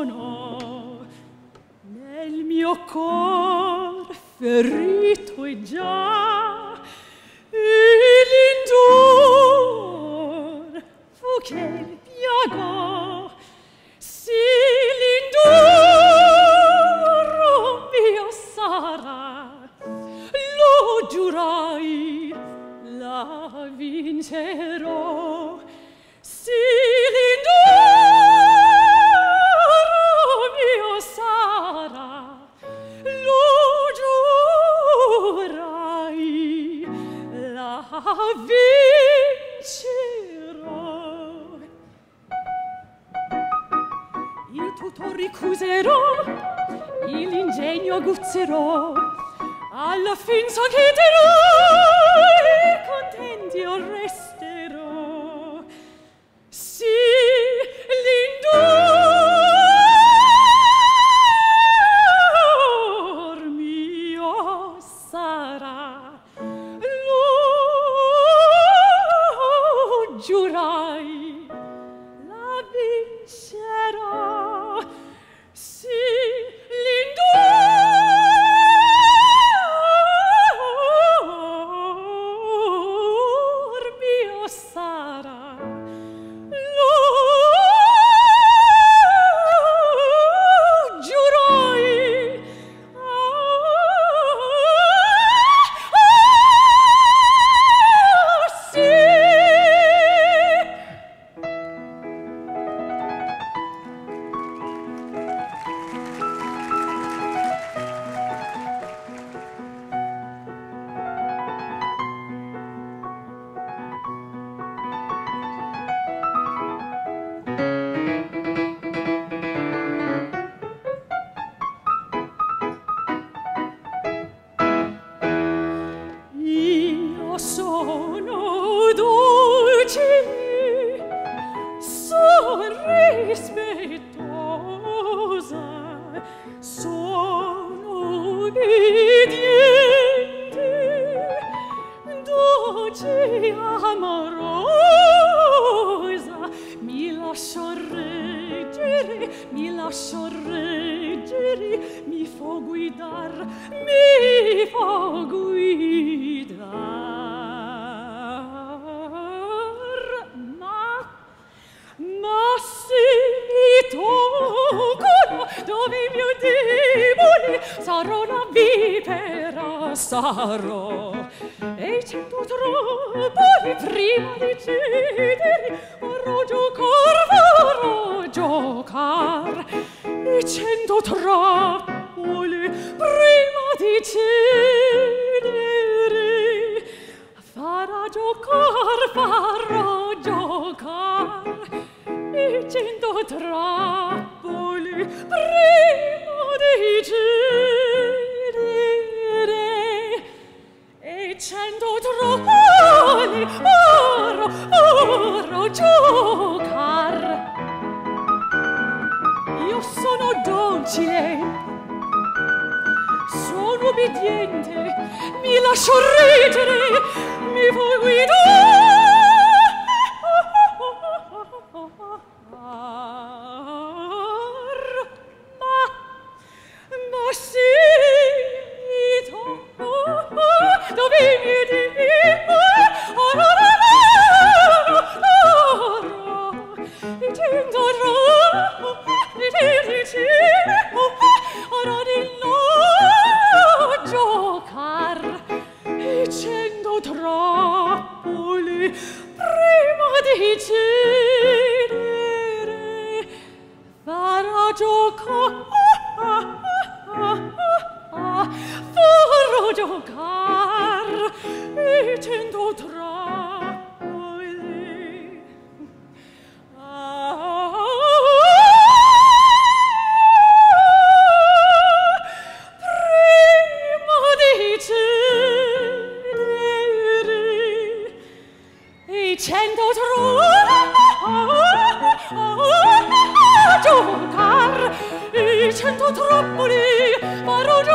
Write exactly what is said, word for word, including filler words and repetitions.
sono nel mio cor ferito e già l'indor fu che piagò sì l'indor mio sarà lo giurai la vincerò sì l'indor mio sarà lo giurai la vincerò il tutto ricusero l'ingegno aguzzerò alla fin s'acchiterò e contenti io resterò sì l'indor mio sarà lo giurai la vincerò sì l'indor mio sarà lo giurai ah, sì io sono dolce, son rispettosa, sono obbediente, dolce amorosa, mi lascio reggere, mi lascio reggere, mi fo guidar, mi fo guidar. Ma, ma se mi toccono dove i miei deboli, sarò una vipera, sarò. E cento tropoli prima di cedere, vorrò giocar, vorrò giocar. E cento trappole prima di cedere, farà giocar, farò giocar. E cento trappole prima di cedere, e cento trappole farò, farò giocar. Io sono docile, sono obbediente, mi lascio reggere, mi vuoi guidare. Ma, ma sì, mi tocco, dove mi dici, oh, no, no, no, no, mi tenderò, mi dici, ora di no giocar, e cento trappole prima di cedere, farò giocar, farò giocar, e cento trappole. Ah, prima di cedere, e cento trappole, giocar, e cento trappole, farò